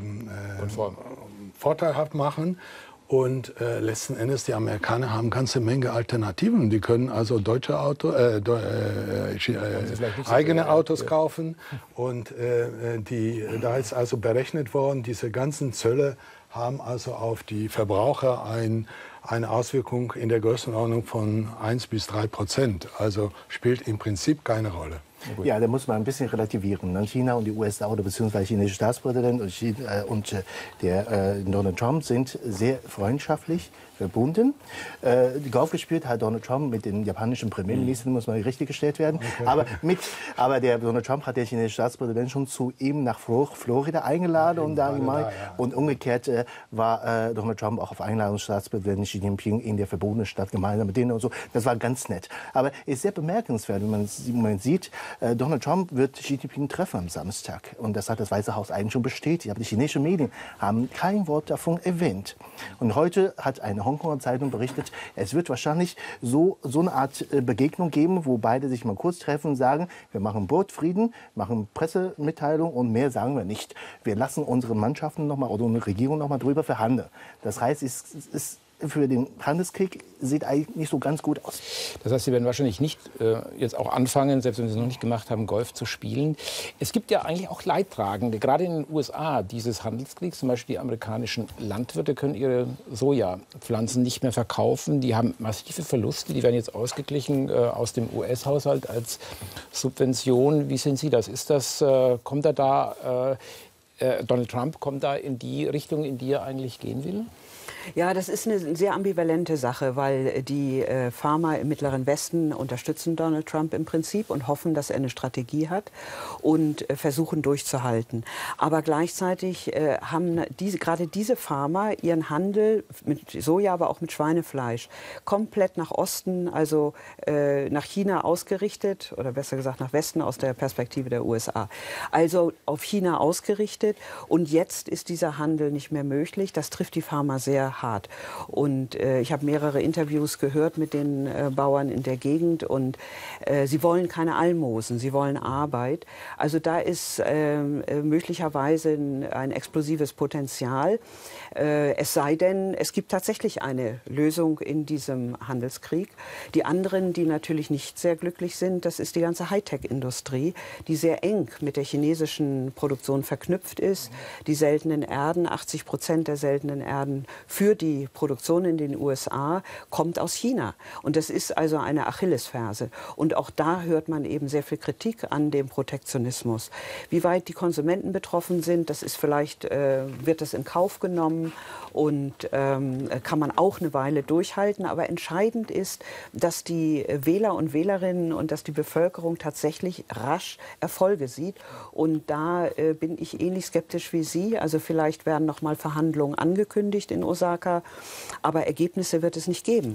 äh, äh, vorteilhaft machen. Und äh, letzten Endes, die Amerikaner haben eine ganze Menge Alternativen. Die können also deutsche Auto, äh, äh, äh, eigene Autos kaufen. Und äh, die, da ist also berechnet worden, diese ganzen Zölle haben also auf die Verbraucher ein, eine Auswirkung in der Größenordnung von eins bis drei Prozent. Also spielt im Prinzip keine Rolle.
Ja, da muss man ein bisschen relativieren. China und die U S A oder beziehungsweise chinesische Staatspräsident und, China, und der äh, Donald Trump sind sehr freundschaftlich verbunden. Äh, Golf gespielt hat Donald Trump mit den japanischen Premierministern, muss mal richtig gestellt werden. Okay. Aber, mit, aber der Donald Trump hat der chinesische Staatspräsident schon zu ihm nach Florida eingeladen. Ja, und, da mal, ja. und umgekehrt äh, war äh, Donald Trump auch auf Einladung des Staatspräsidenten Xi Jinping in der verbotenen Stadt gemeinsam mit denen und so. Das war ganz nett. Aber es ist sehr bemerkenswert, wenn man im Moment sieht, äh, Donald Trump wird Xi Jinping treffen am Samstag. Und das hat das Weiße Haus eigentlich schon bestätigt. Aber die chinesischen Medien haben kein Wort davon erwähnt. Und heute hat eine Hongkonger Zeitung berichtet, es wird wahrscheinlich so, so eine Art Begegnung geben, wo beide sich mal kurz treffen und sagen, wir machen Bordfrieden, machen Pressemitteilung und mehr sagen wir nicht. Wir lassen unsere Mannschaften noch mal oder unsere Regierung noch mal drüber verhandeln. Das heißt, es ist für den Handelskrieg sieht eigentlich nicht so ganz gut aus.
Das heißt, Sie werden wahrscheinlich nicht äh, jetzt auch anfangen, selbst wenn Sie es noch nicht gemacht haben, Golf zu spielen. Es gibt ja eigentlich auch Leidtragende, gerade in den U S A dieses Handelskriegs. Zum Beispiel die amerikanischen Landwirte können ihre Sojapflanzen nicht mehr verkaufen. Die haben massive Verluste, die werden jetzt ausgeglichen äh, aus dem U S-Haushalt als Subvention. Wie sehen Sie das? Ist das, äh, kommt er da, äh, äh, Donald Trump kommt da in die Richtung, in die er eigentlich gehen will?
Ja, das ist eine sehr ambivalente Sache, weil die äh, Farmer im Mittleren Westen unterstützen Donald Trump im Prinzip und hoffen, dass er eine Strategie hat und äh, versuchen durchzuhalten. Aber gleichzeitig äh, haben diese, gerade diese Farmer ihren Handel mit Soja, aber auch mit Schweinefleisch komplett nach Osten, also äh, nach China ausgerichtet oder besser gesagt nach Westen aus der Perspektive der U S A. Also auf China ausgerichtet und jetzt ist dieser Handel nicht mehr möglich. Das trifft die Farmer sehr hart. Und äh, ich habe mehrere Interviews gehört mit den äh, Bauern in der Gegend und äh, sie wollen keine Almosen, sie wollen Arbeit. Also da ist äh, möglicherweise ein, ein explosives Potenzial. Äh, es sei denn, es gibt tatsächlich eine Lösung in diesem Handelskrieg. Die anderen, die natürlich nicht sehr glücklich sind, das ist die ganze Hightech-Industrie, die sehr eng mit der chinesischen Produktion verknüpft ist. Die seltenen Erden, achtzig Prozent der seltenen Erden für die Produktion in den U S A kommt aus China. Und das ist also eine Achillesferse. Und auch da hört man eben sehr viel Kritik an dem Protektionismus. Wie weit die Konsumenten betroffen sind, das ist vielleicht, äh, wird das in Kauf genommen und ähm, kann man auch eine Weile durchhalten. Aber entscheidend ist, dass die Wähler und Wählerinnen und dass die Bevölkerung tatsächlich rasch Erfolge sieht. Und da äh, bin ich ähnlich skeptisch wie Sie. Also vielleicht werden noch mal Verhandlungen angekündigt in Osaka, aber Ergebnisse wird es nicht geben.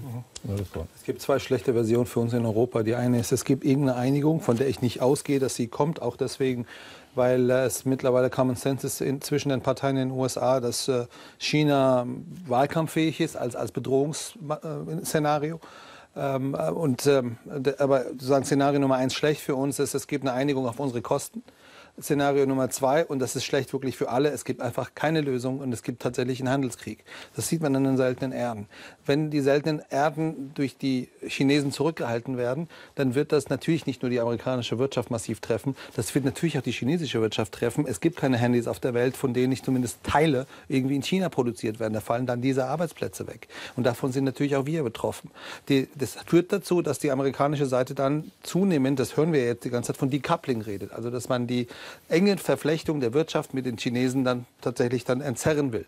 Es gibt zwei schlechte Versionen für uns in Europa. Die eine ist, es gibt irgendeine Einigung, von der ich nicht ausgehe, dass sie kommt, auch deswegen, weil äh, es mittlerweile Common Sense ist in, zwischen den Parteien in den U S A, dass äh, China wahlkampffähig ist als, als Bedrohungsszenario. Ähm, und, ähm, aber sozusagen Szenario Nummer eins schlecht für uns ist, es gibt eine Einigung auf unsere Kosten. Szenario Nummer zwei, und das ist schlecht wirklich für alle, es gibt einfach keine Lösung und es gibt tatsächlich einen Handelskrieg. Das sieht man an den seltenen Erden. Wenn die seltenen Erden durch die Chinesen zurückgehalten werden, dann wird das natürlich nicht nur die amerikanische Wirtschaft massiv treffen, das wird natürlich auch die chinesische Wirtschaft treffen. Es gibt keine Handys auf der Welt, von denen nicht zumindest Teile irgendwie in China produziert werden. Da fallen dann diese Arbeitsplätze weg. Und davon sind natürlich auch wir betroffen. Die, das führt dazu, dass die amerikanische Seite dann zunehmend, das hören wir jetzt die ganze Zeit, von Decoupling redet. Also dass man die enge Verflechtung der Wirtschaft mit den Chinesen dann tatsächlich dann entzerren will.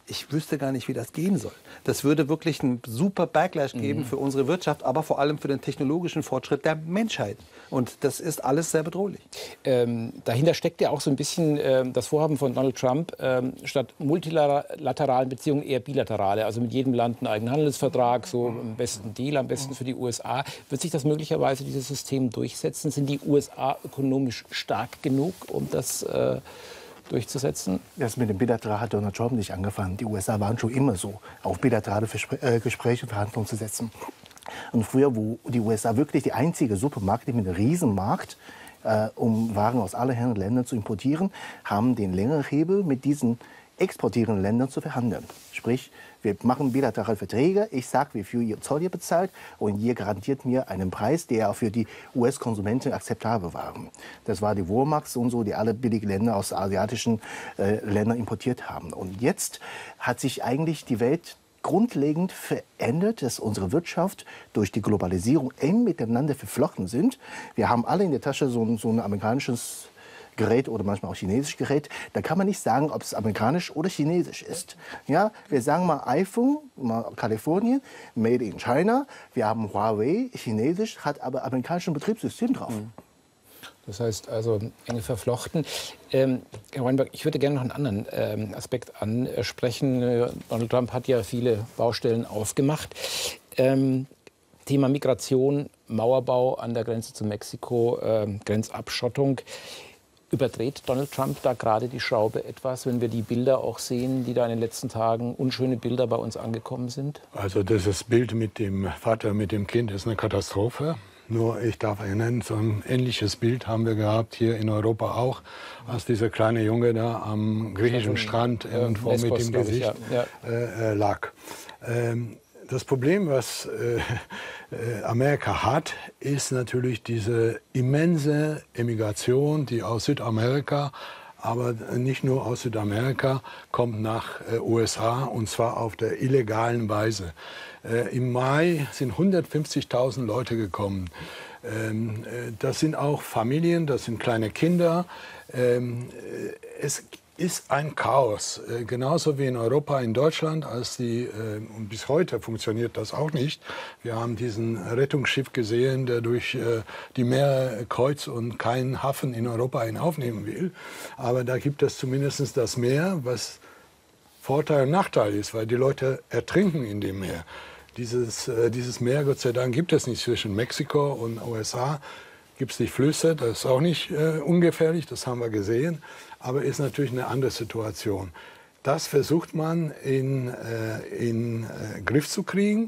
ich wüsste gar nicht, wie das gehen soll. Das würde wirklich einen super Backlash geben mhm. für unsere Wirtschaft, aber vor allem für den technologischen Fortschritt der Menschheit. Und das ist alles sehr bedrohlich.
Ähm, dahinter steckt ja auch so ein bisschen ähm, das Vorhaben von Donald Trump, ähm, statt multilateralen Beziehungen eher bilaterale. Also mit jedem Land einen eigenen Handelsvertrag, so am besten Deal, am besten für die U S A. Wird sich das möglicherweise, dieses System, durchsetzen? Sind die U S A ökonomisch stark genug, um das äh, durchzusetzen?
Das mit dem Bilateral hat Donald Trump nicht angefangen. Die U S A waren schon immer so, auf bilaterale Verspr äh, Gespräche und Verhandlungen zu setzen. Und früher, wo die U S A wirklich die einzige Supermarkt mit einem Riesenmarkt, äh, um Waren aus aller Herren Ländern zu importieren, haben den längeren Hebel mit diesen exportierenden Ländern zu verhandeln. Sprich, wir machen bilaterale Verträge, ich sage, wie viel ihr Zoll ihr bezahlt und ihr garantiert mir einen Preis, der auch für die U S-Konsumenten akzeptabel war. Das war die Walmarts und so, die alle billige Länder aus asiatischen äh, Ländern importiert haben. Und jetzt hat sich eigentlich die Welt grundlegend verändert, dass unsere Wirtschaft durch die Globalisierung eng miteinander verflochten sind. Wir haben alle in der Tasche so ein, so ein amerikanisches Gerät oder manchmal auch chinesisches Gerät. Da kann man nicht sagen, ob es amerikanisch oder chinesisch ist. Ja, wir sagen mal iPhone, mal Kalifornien, made in China. Wir haben Huawei, chinesisch, hat aber amerikanisches Betriebssystem drauf. Mhm.
Das heißt also eng verflochten. Ähm, Herr Weinberg, ich würde gerne noch einen anderen ähm, Aspekt ansprechen. Äh, Donald Trump hat ja viele Baustellen aufgemacht. Ähm, Thema Migration, Mauerbau an der Grenze zu Mexiko, äh, Grenzabschottung. Überdreht Donald Trump da gerade die Schraube etwas, wenn wir die Bilder auch sehen, die da in den letzten Tagen, unschöne Bilder bei uns angekommen sind?
Also das Bild mit dem Vater, mit dem Kind ist eine Katastrophe. Nur ich darf erinnern, so ein ähnliches Bild haben wir gehabt hier in Europa auch, als dieser kleine Junge da am griechischen Strand irgendwo äh, mit dem Gesicht ich, ja. Ja. Äh, lag. Ähm, das Problem, was äh, Amerika hat, ist natürlich diese immense Emigration, die aus Südamerika, aber nicht nur aus Südamerika, kommt nach äh, U S A, und zwar auf der illegalen Weise. Äh, Im Mai sind hundertfünfzigtausend Leute gekommen. Ähm, äh, das sind auch Familien, das sind kleine Kinder. Ähm, äh, es ist ein Chaos, äh, genauso wie in Europa, in Deutschland, als die, äh, und bis heute funktioniert das auch nicht. Wir haben diesen Rettungsschiff gesehen, der durch äh, die Meere kreuzt und keinen Hafen in Europa ihn aufnehmen will. Aber da gibt es zumindest das Meer, was Vorteil und Nachteil ist, weil die Leute ertrinken in dem Meer. Dieses, äh, dieses Meer, Gott sei Dank, gibt es nicht zwischen Mexiko und U S A. Gibt es nicht Flüsse, das ist auch nicht äh, ungefährlich, das haben wir gesehen. Aber ist natürlich eine andere Situation. Das versucht man in, äh, in äh, Griff zu kriegen.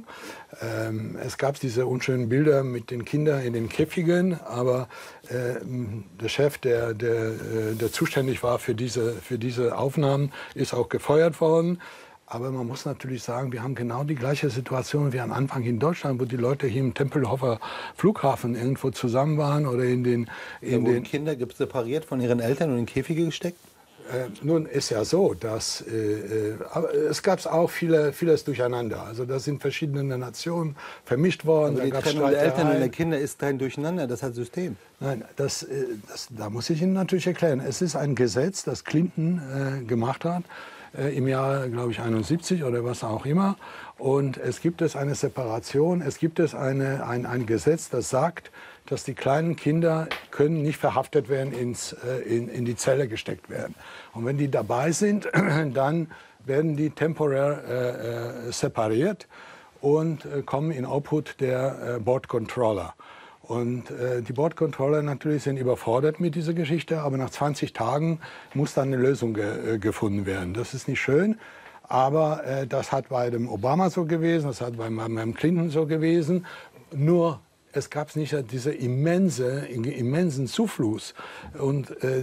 Ähm, es gab diese unschönen Bilder mit den Kindern in den Käfigen, aber äh, der Chef, der, der, der zuständig war für diese, für diese Aufnahmen, ist auch gefeuert worden. Aber man muss natürlich sagen, wir haben genau die gleiche Situation wie am Anfang in Deutschland, wo die Leute hier im Tempelhofer Flughafen irgendwo zusammen waren oder in den... In
da
den
Kinder separiert von ihren Eltern und in Käfige gesteckt?
Äh, nun ist ja so, dass äh, aber es gab auch viele, vieles durcheinander. Also da sind verschiedene Nationen vermischt worden.
Aber die Trennung der Eltern und der Kinder ist kein Durcheinander, das hat System.
Nein, das, das, da muss ich Ihnen natürlich erklären. Es ist ein Gesetz, das Clinton äh, gemacht hat. Im Jahr, glaube ich, einundsiebzig oder was auch immer. Und es gibt es eine Separation, es gibt es eine, ein, ein Gesetz, das sagt, dass die kleinen Kinder können nicht verhaftet werden, ins, äh, in, in die Zelle gesteckt werden. Und wenn die dabei sind, dann werden die temporär äh, äh, separiert und äh, kommen in Obhut der äh, Board Controller. Und äh, die Board Controller natürlich sind überfordert mit dieser Geschichte, aber nach zwanzig Tagen muss dann eine Lösung ge äh, gefunden werden. Das ist nicht schön, aber äh, das hat bei dem Obama so gewesen, das hat bei meinem Clinton so gewesen. Nur es gab nicht diese immense, immensen Zufluss. Und äh,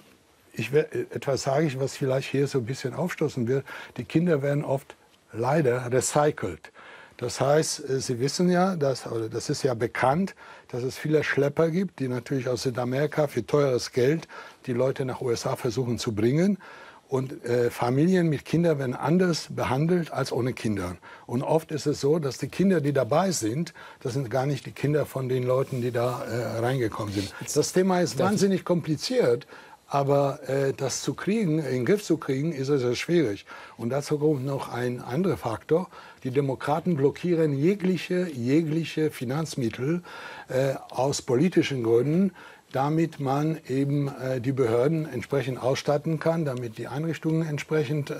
ich, etwas sage ich, was vielleicht hier so ein bisschen aufstoßen wird. Die Kinder werden oft leider recycelt. Das heißt, Sie wissen ja, dass, oder das ist ja bekannt, dass es viele Schlepper gibt, die natürlich aus Südamerika für teures Geld die Leute nach U S A versuchen zu bringen. Und äh, Familien mit Kindern werden anders behandelt als ohne Kinder. Und oft ist es so, dass die Kinder, die dabei sind, das sind gar nicht die Kinder von den Leuten, die da äh, reingekommen sind. Das Thema ist wahnsinnig kompliziert. Aber äh, das zu kriegen, in den Griff zu kriegen, ist sehr schwierig. Und dazu kommt noch ein anderer Faktor. Die Demokraten blockieren jegliche, jegliche Finanzmittel äh, aus politischen Gründen, damit man eben äh, die Behörden entsprechend ausstatten kann, damit die Einrichtungen entsprechend... Äh,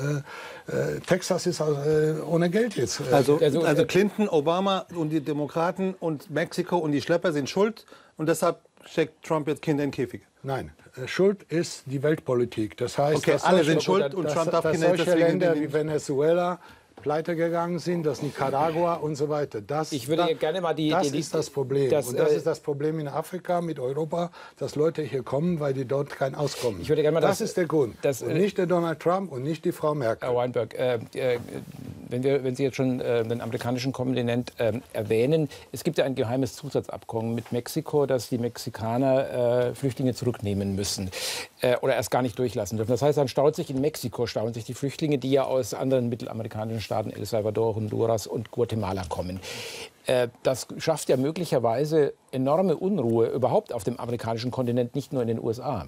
äh, Texas ist äh, ohne Geld jetzt. Äh,
also, also Clinton, Obama und die Demokraten und Mexiko und die Schlepper sind schuld und deshalb steckt Trump jetzt Kinder in Käfige.
Nein, Schuld ist die Weltpolitik. Das heißt,
okay,
dass
alle
solche,
sind schuld und
dass,
Trump darf
dass
Kinder
solche
deswegen
Länder wie Venezuela pleite gegangen sind, das Nicaragua und so weiter. Das,
ich würde
das,
gerne mal die,
das
die,
ist das Problem.
Das,
und das
äh,
ist das Problem in Afrika mit Europa, dass Leute hier kommen, weil die dort kein Auskommen haben.
Ich würde gerne mal
das,
das
ist der Grund.
Das,
und nicht der Donald Trump und nicht die Frau Merkel.
Herr Weinberg, äh, äh, wenn, wir, wenn Sie jetzt schon äh, den amerikanischen Kontinent äh, erwähnen, es gibt ja ein geheimes Zusatzabkommen mit Mexiko, dass die Mexikaner äh, Flüchtlinge zurücknehmen müssen äh, oder erst gar nicht durchlassen dürfen. Das heißt, dann staut sich in Mexiko stauen sich die Flüchtlinge, die ja aus anderen mittelamerikanischen Staaten, El Salvador, Honduras und Guatemala kommen. Äh, das schafft ja möglicherweise enorme Unruhe überhaupt auf dem amerikanischen Kontinent, nicht nur in den U S A.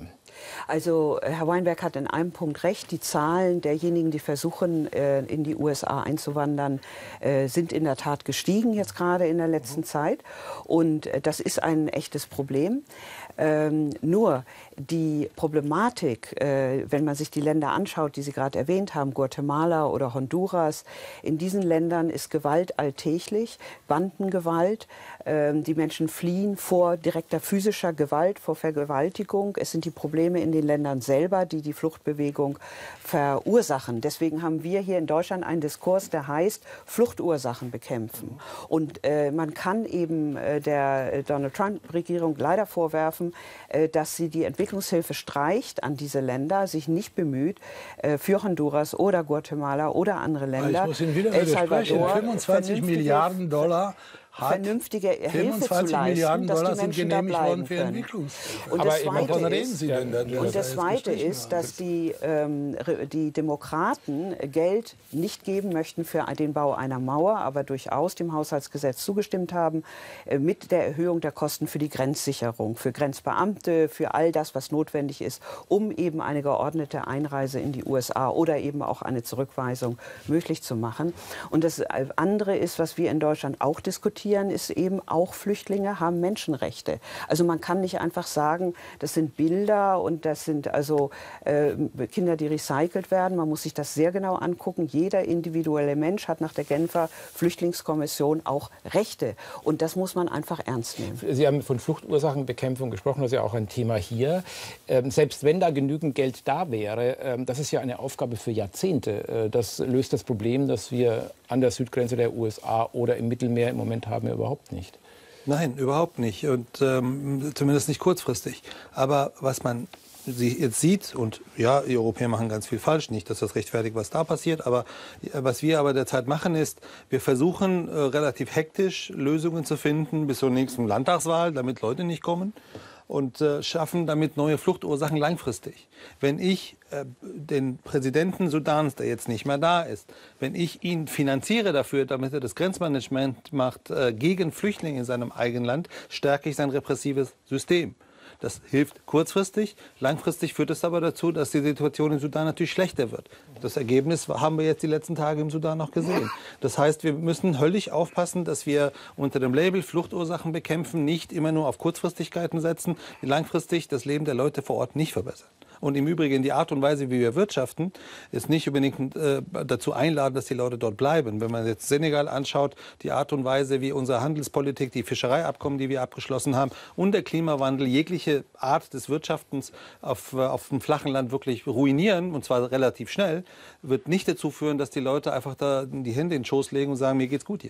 Also Herr Weinberg hat in einem Punkt recht. Die Zahlen derjenigen, die versuchen, äh, in die U S A einzuwandern, äh, sind in der Tat gestiegen, jetzt gerade in der letzten Zeit. Und äh, das ist ein echtes Problem. Ähm, nur die Problematik, äh, wenn man sich die Länder anschaut, die Sie gerade erwähnt haben, Guatemala oder Honduras, in diesen Ländern ist Gewalt alltäglich, Bandengewalt. Ähm, die Menschen fliehen vor direkter physischer Gewalt, vor Vergewaltigung. Es sind die Probleme in den Ländern selber, die die Fluchtbewegung verursachen. Deswegen haben wir hier in Deutschland einen Diskurs, der heißt Fluchtursachen bekämpfen. Und äh, man kann eben äh, der Donald Trump-Regierung leider vorwerfen, äh, dass sie die Entwicklungshilfe streicht an diese Länder, sich nicht bemüht, äh, für Honduras oder Guatemala oder andere Länder.
Ich muss Ihnen wieder
El
widersprechen.
Salvador,
fünfundzwanzig Milliarden Dollar hat
vernünftige Hilfe zu leisten,
Milliarden
dass
Dollar
die
sind
Menschen da
genehmigt
bleiben
worden für
können.
Entwicklungshilfe.
Und
Aber
das
wovon
Zweite
reden
ist,
Sie denn dann?
und das Zweite ist, dass die, ähm, die Demokraten Geld nicht geben möchten für den Bau einer Mauer, aber durchaus dem Haushaltsgesetz zugestimmt haben, äh, mit der Erhöhung der Kosten für die Grenzsicherung, für Grenzbeamte, für all das, was notwendig ist, um eben eine geordnete Einreise in die U S A oder eben auch eine Zurückweisung möglich zu machen. Und das andere ist, was wir in Deutschland auch diskutieren, ist eben, auch Flüchtlinge haben Menschenrechte. Also man kann nicht einfach sagen, das sind Bilder und das sind also äh, Kinder, die recycelt werden. Man muss sich das sehr genau angucken. Jeder individuelle Mensch hat nach der Genfer Flüchtlingskommission auch Rechte. Und das muss man einfach ernst nehmen.
Sie haben von Fluchtursachenbekämpfung gesprochen, das ist ja auch ein Thema hier. Ähm, selbst wenn da genügend Geld da wäre, ähm, das ist ja eine Aufgabe für Jahrzehnte. Äh, das löst das Problem, das wir an der Südgrenze der U S A oder im Mittelmeer im Moment haben, ja überhaupt nicht.
Nein, überhaupt nicht. Und ähm, zumindest nicht kurzfristig. Aber was man jetzt sieht, und ja, die Europäer machen ganz viel falsch, nicht, dass das rechtfertigt, was da passiert, aber was wir aber derzeit machen ist, wir versuchen äh, relativ hektisch Lösungen zu finden bis zur nächsten Landtagswahl, damit Leute nicht kommen. Und äh, schaffen damit neue Fluchtursachen langfristig. Wenn ich äh, den Präsidenten Sudans, der jetzt nicht mehr da ist, wenn ich ihn finanziere dafür, damit er das Grenzmanagement macht äh, gegen Flüchtlinge in seinem eigenen Land, stärke ich sein repressives System. Das hilft kurzfristig. Langfristig führt es aber dazu, dass die Situation im Sudan natürlich schlechter wird. Das Ergebnis haben wir jetzt die letzten Tage im Sudan noch gesehen. Das heißt, wir müssen höllisch aufpassen, dass wir unter dem Label Fluchtursachen bekämpfen, nicht immer nur auf Kurzfristigkeiten setzen, die langfristig das Leben der Leute vor Ort nicht verbessern. Und im Übrigen die Art und Weise, wie wir wirtschaften, ist nicht unbedingt äh, dazu einladen, dass die Leute dort bleiben. Wenn man jetzt Senegal anschaut, die Art und Weise, wie unsere Handelspolitik, die Fischereiabkommen, die wir abgeschlossen haben und der Klimawandel jegliche Art des Wirtschaftens auf, äh, auf dem flachen Land wirklich ruinieren, und zwar relativ schnell, wird nicht dazu führen, dass die Leute einfach da die Hände in den Schoß legen und sagen, mir geht's gut hier.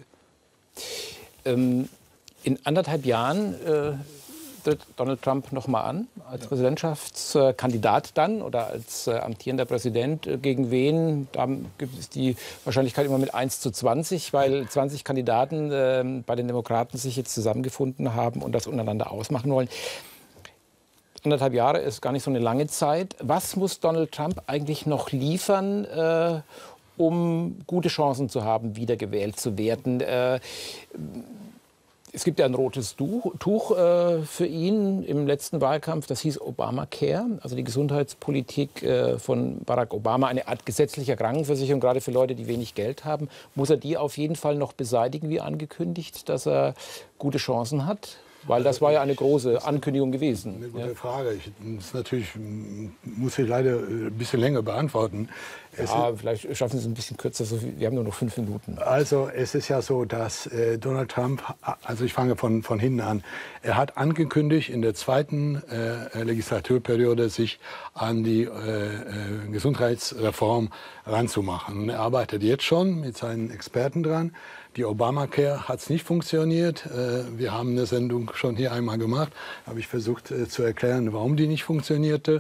Ähm, in anderthalb Jahren äh tritt Donald Trump noch mal an, als ja. Präsidentschaftskandidat dann oder als äh, amtierender Präsident. Äh, gegen wen? Da gibt es die Wahrscheinlichkeit immer mit eins zu zwanzig, weil zwanzig Kandidaten äh, bei den Demokraten sich jetzt zusammengefunden haben und das untereinander ausmachen wollen. Anderthalb Jahre ist gar nicht so eine lange Zeit. Was muss Donald Trump eigentlich noch liefern, äh, um gute Chancen zu haben, wiedergewählt zu werden? Äh, Es gibt ja ein rotes Tuch äh, für ihn im letzten Wahlkampf, das hieß Obamacare, also die Gesundheitspolitik äh, von Barack Obama, eine Art gesetzlicher Krankenversicherung, gerade für Leute, die wenig Geld haben. Muss er die auf jeden Fall noch beseitigen, wie angekündigt, dass er gute Chancen hat? Weil das war ja eine große Ankündigung gewesen.
Eine gute Frage. Ich, das natürlich muss ich leider ein bisschen länger beantworten. Es
ja, vielleicht schaffen Sie es ein bisschen kürzer. Wir haben nur noch fünf Minuten.
Also es ist ja so, dass äh, Donald Trump, also ich fange von, von hinten an, er hat angekündigt, in der zweiten äh, Legislaturperiode sich an die äh, äh, Gesundheitsreform ranzumachen. Und er arbeitet jetzt schon mit seinen Experten dran. Die Obamacare hat es nicht funktioniert. Wir haben eine Sendung schon hier einmal gemacht. Da habe ich versucht zu erklären, warum die nicht funktionierte.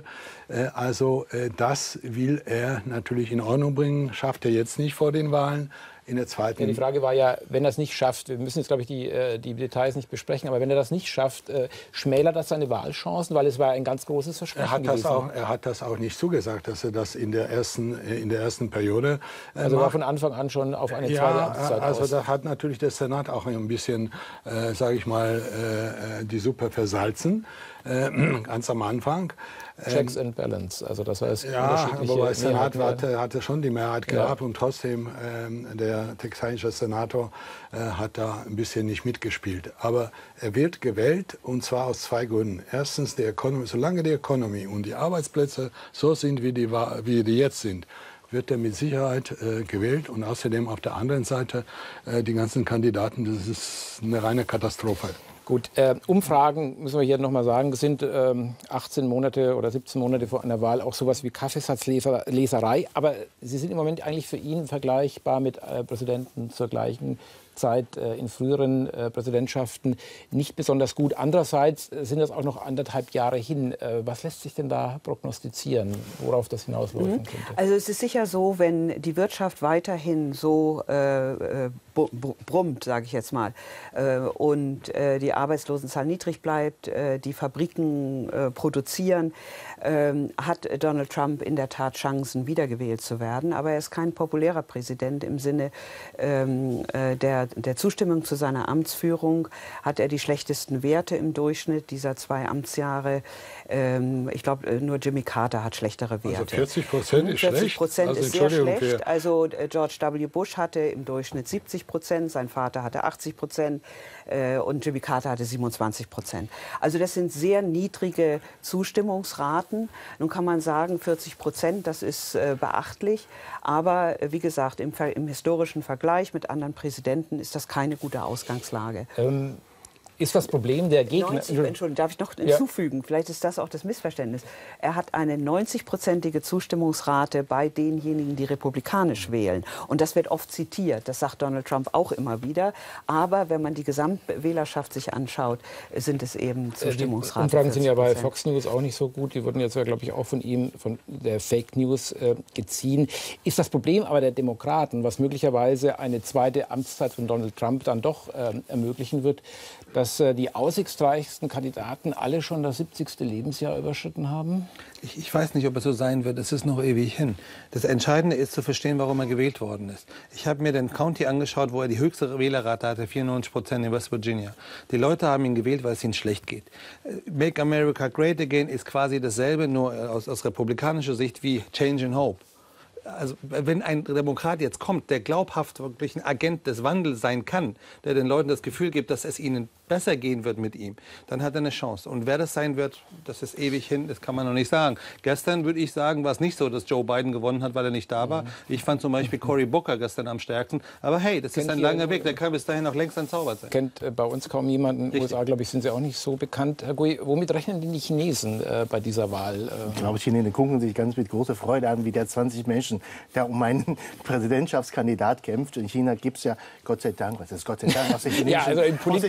Also das will er natürlich in Ordnung bringen. Schafft er jetzt nicht vor den Wahlen. In der zweiten.
Ja, die Frage war ja, wenn er es nicht schafft, wir müssen jetzt, glaube ich, die, die Details nicht besprechen, aber wenn er das nicht schafft, schmälert das seine Wahlchancen, weil es war ein ganz großes Versprechen
er hat
gewesen.
Das auch, er hat das auch nicht zugesagt, dass er das in der ersten, in der ersten Periode äh,
Also
macht.
war von Anfang an schon auf eine
ja,
zweite Amtszeit
also
aus.
da hat natürlich der Senat auch ein bisschen, äh, sage ich mal, äh, die Suppe versalzen, äh, ganz am Anfang.
Checks and Balance, also das heißt
ja, aber der Senat
Mehrheiten,
hatte, hatte schon die Mehrheit gehabt
ja.
und trotzdem ähm, der texanische Senator äh, hat da ein bisschen nicht mitgespielt. Aber er wird gewählt und zwar aus zwei Gründen. Erstens, die Economy, solange die Economy und die Arbeitsplätze so sind, wie die, wie die jetzt sind, wird er mit Sicherheit äh, gewählt. Und außerdem auf der anderen Seite äh, die ganzen Kandidaten, das ist eine reine Katastrophe.
Gut, äh, Umfragen, müssen wir hier noch mal sagen, sind ähm, achtzehn Monate oder siebzehn Monate vor einer Wahl auch sowas wie Kaffeesatzleserei. Aber sie sind im Moment eigentlich für ihn vergleichbar mit äh, Präsidenten zur gleichen Zeit äh, in früheren äh, Präsidentschaften nicht besonders gut. Andererseits äh, sind das auch noch anderthalb Jahre hin. Äh, was lässt sich denn da prognostizieren, worauf das hinausläufen
mhm.
könnte?
Also es ist sicher so, wenn die Wirtschaft weiterhin so äh, brummt, sage ich jetzt mal, äh, und äh, die Arbeitslosenzahl niedrig bleibt, äh, die Fabriken äh, produzieren, äh, hat Donald Trump in der Tat Chancen, wiedergewählt zu werden. Aber er ist kein populärer Präsident im Sinne ähm, äh, der der Zustimmung zu seiner Amtsführung. Hat er die schlechtesten Werte im Durchschnitt dieser zwei Amtsjahre. Ähm, ich glaube, nur Jimmy Carter hat schlechtere Werte.
Also vierzig Prozent ist schlecht.
vierzig Prozent
also
ist sehr schlecht. Also äh, George W. Bush hatte im Durchschnitt siebzig Prozent, sein Vater hatte achtzig Prozent äh, und Jimmy Carter hatte siebenundzwanzig Prozent. Also das sind sehr niedrige Zustimmungsraten. Nun kann man sagen, vierzig Prozent, das ist äh, beachtlich. Aber äh, wie gesagt, im, im historischen Vergleich mit anderen Präsidenten ist das keine gute Ausgangslage.
Ähm, ist das Problem der Gegner...
neunzig, Entschuldigung, darf ich noch hinzufügen? Ja. Vielleicht ist das auch das Missverständnis. Er hat eine neunzig-prozentige Zustimmungsrate bei denjenigen, die republikanisch wählen. Und das wird oft zitiert. Das sagt Donald Trump auch immer wieder. Aber wenn man die Gesamtwählerschaft sich anschaut, sind es eben Zustimmungsraten.
Die Umfragen sind ja bei Fox News auch nicht so gut. Die wurden jetzt, glaube ich, auch von ihm, von der Fake News äh, geziehen. Ist das Problem aber der Demokraten, was möglicherweise eine zweite Amtszeit von Donald Trump dann doch äh, ermöglichen wird, dass äh, die aussichtsreichsten Kandidaten alle schon das siebzigste Lebensjahr überschritten haben?
Ich, ich weiß nicht, ob es so sein wird. Es ist noch ewig hin. Das Entscheidende ist zu verstehen, warum er gewählt worden ist. Ich habe mir den County angeschaut, wo er die höchste Wählerrate hatte, vierundneunzig Prozent in West Virginia. Die Leute haben ihn gewählt, weil es ihnen schlecht geht. Make America Great Again ist quasi dasselbe, nur aus, aus republikanischer Sicht wie Change and Hope. Also wenn ein Demokrat jetzt kommt, der glaubhaft wirklich ein Agent des Wandels sein kann, der den Leuten das Gefühl gibt, dass es ihnen besser gehen wird mit ihm, dann hat er eine Chance. Und wer das sein wird, das ist ewig hin, das kann man noch nicht sagen. Gestern würde ich sagen, war es nicht so, dass Joe Biden gewonnen hat, weil er nicht da war. Ich fand zum Beispiel Cory Booker gestern am stärksten. Aber hey, das ist ein langer Weg, der kann bis dahin noch längst entzaubert sein.
Kennt äh, bei uns kaum jemanden. In den U S A, glaube ich, sind sie auch nicht so bekannt. Herr Gui, womit rechnen denn die Chinesen äh, bei dieser Wahl? Äh?
Ich glaube, Chinesen gucken sich ganz mit großer Freude an, wie der zwanzig Menschen, der um einen Präsidentschaftskandidat kämpft. In China gibt es ja, Gott sei Dank, was ist Gott sei Dank, aus der chinesischen,
ja, also im Politbüro ist, glaube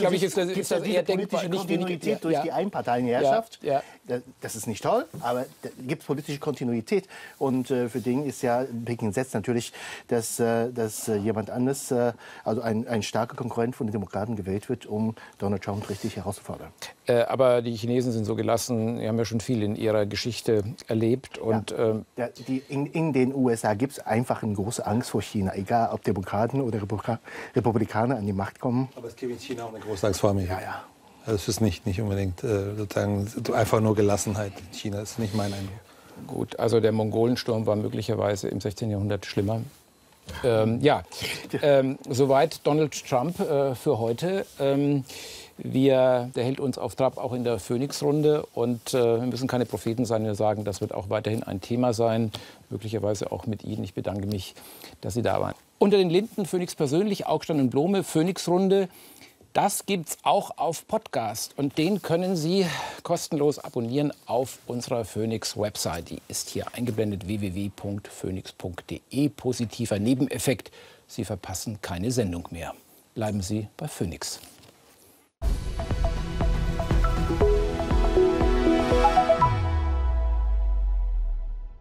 glaube ich, ist das, ist das eher denkbar.
Nicht Kontinuität
ja,
durch
ja.
die Einparteienherrschaft.
Ja, ja.
Das ist nicht toll, aber da gibt es politische Kontinuität. Und äh, für den ist ja Peking setzt natürlich, dass, äh, dass äh, jemand anderes, äh, also ein, ein starker Konkurrent von den Demokraten gewählt wird, um Donald Trump richtig herauszufordern.
Äh, aber die Chinesen sind so gelassen. Sie haben ja schon viel in ihrer Geschichte erlebt. Und,
ja.
ähm,
ja, die, in, in den U S A gibt es einfach eine große Angst vor China, egal ob Demokraten oder Republika Republikaner an die Macht kommen.
Aber es gibt in China auch eine große Angst vor mir.
Ja, ja.
Also es ist nicht, nicht unbedingt äh, sozusagen einfach nur Gelassenheit in China. Das ist nicht mein Eindruck.
Gut, also der Mongolensturm war möglicherweise im sechzehnten Jahrhundert schlimmer. Ähm, ja, ähm, soweit Donald Trump äh, für heute. Ähm, wir, der hält uns auf Trab auch in der Phoenix-Runde. Und äh, wir müssen keine Propheten sein, wir sagen, das wird auch weiterhin ein Thema sein. Möglicherweise auch mit Ihnen. Ich bedanke mich, dass Sie da waren. Unter den Linden, Phoenix persönlich, Augstein und Blome, Phoenix-Runde. Das gibt's auch auf Podcast und den können Sie kostenlos abonnieren auf unserer Phoenix-Website. Die ist hier eingeblendet, w w w punkt phoenix punkt de. Positiver Nebeneffekt, Sie verpassen keine Sendung mehr. Bleiben Sie bei Phoenix.